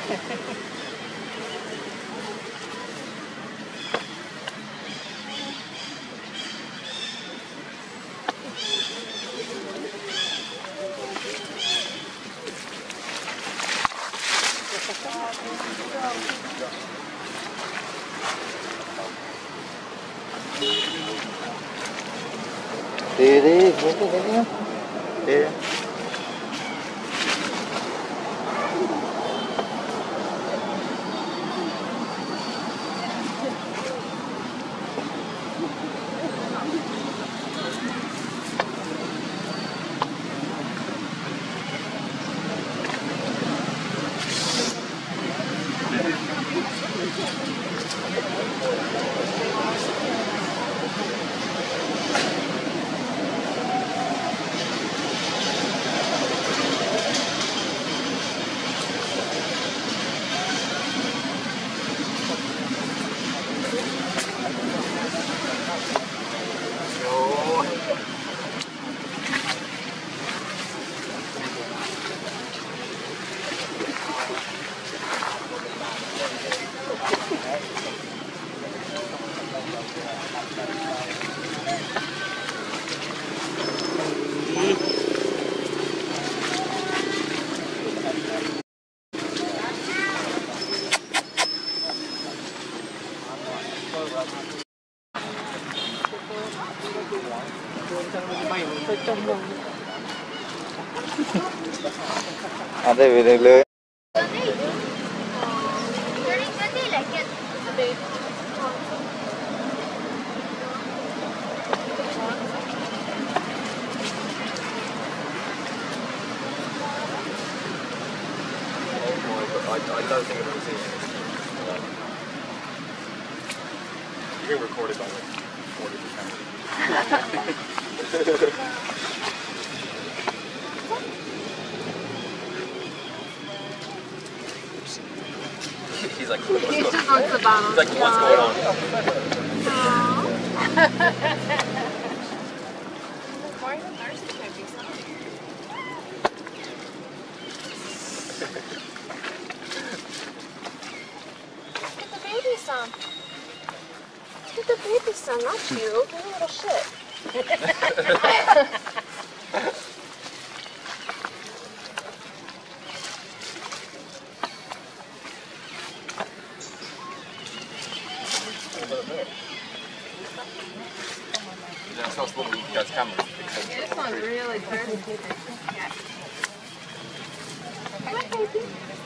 Đi đi, nhé. Đi. À đây về được lưới. I don't think I've ever seen it. You're being recorded by like 40%. He's like, what's going on? He's like, what's going on? Why are you thirsty, baby? Get the baby some. Get the baby some, not you. You little shit. It's not supposed to look at camera. This one's really thirsty. Yeah. Hi, baby.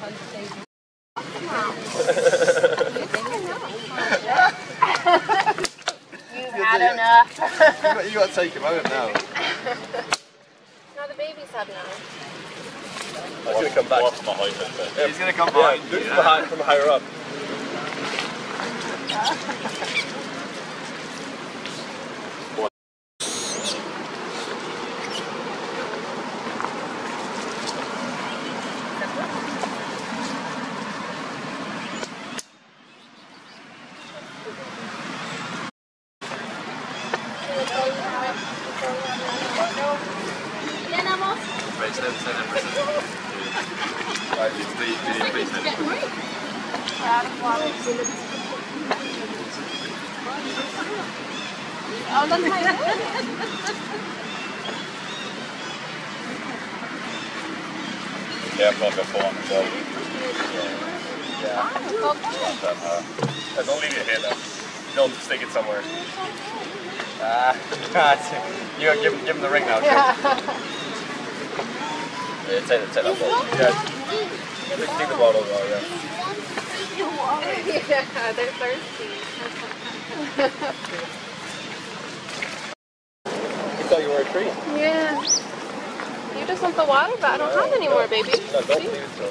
You've had enough. You got to take him home now. No, the baby's had enough. He's going to come back. He's going to come behind you. From higher up. Careful of your phone as well. Yeah. Don't leave it here though. Don't stick it somewhere. You give him the ring now. Yeah. Yeah, take that bottle. Yeah. Take the bottle though, yeah. Yeah, they're thirsty. You thought you were a tree? Yeah. You just want the water, but I don't have any more, baby. No, don't leave it so.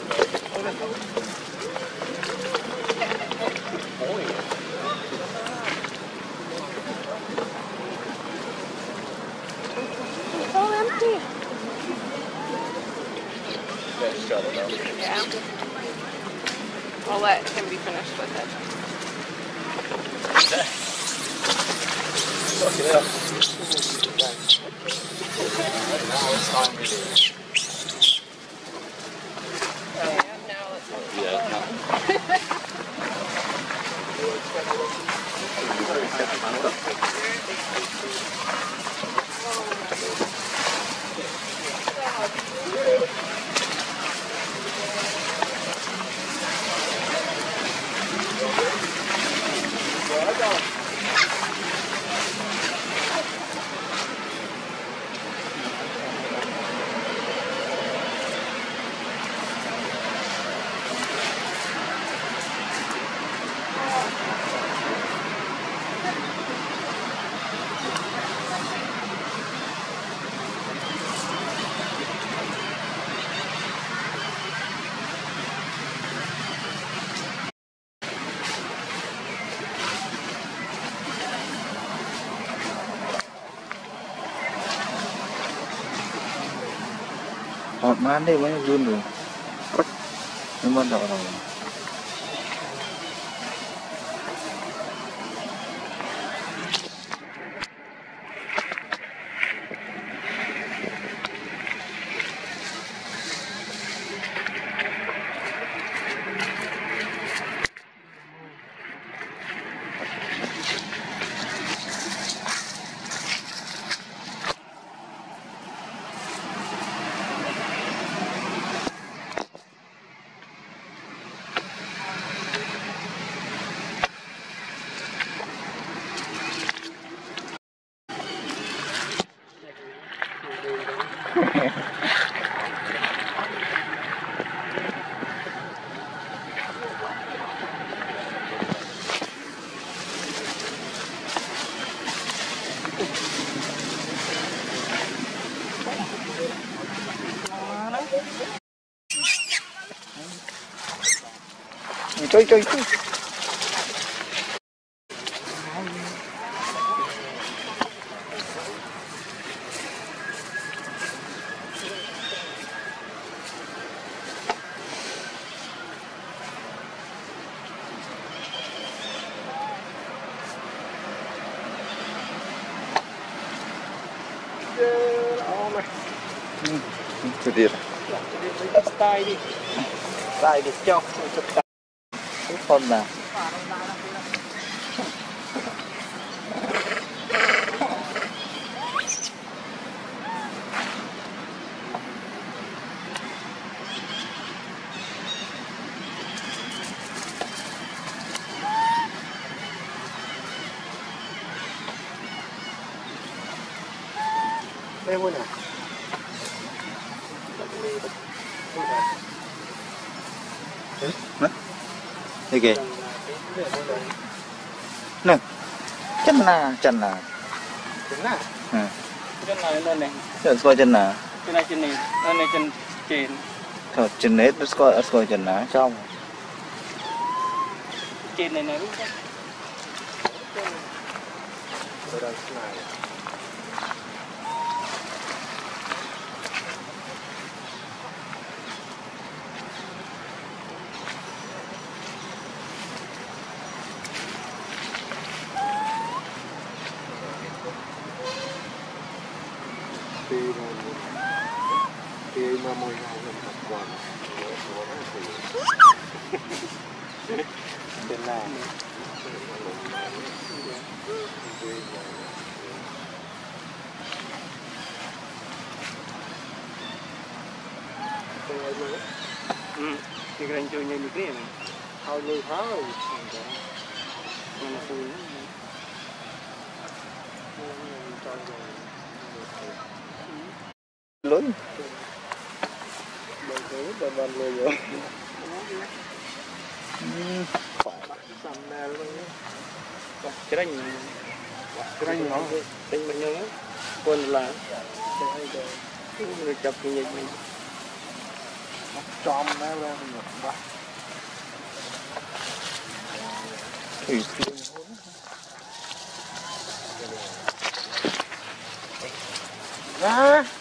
It's all empty. Yeah, just shut it down. Yeah. I'll let him be finished with it. Fucking hell. Now it's time really. Yeah, now let's Yeah, ngọt man đi mới run rồi nhưng mà đỏ rồi chơi chơi chơi cái gì style đi style đi cho cái con nào đây vui nè gì kì nè chân là chân này lên này chân là chân này chân này lên này chân trên thôi chân nết nó coi chân là trong trên này đúng không thì mà mồi nào mình tập quần bên này thì cái anh chơi như thế này thôi như thế mà tôi lớn bên luôn rồi cái đánh nó đánh bệnh nhân á quân là chụp cái gì mình tròn nó ra mình nhập vào Hả?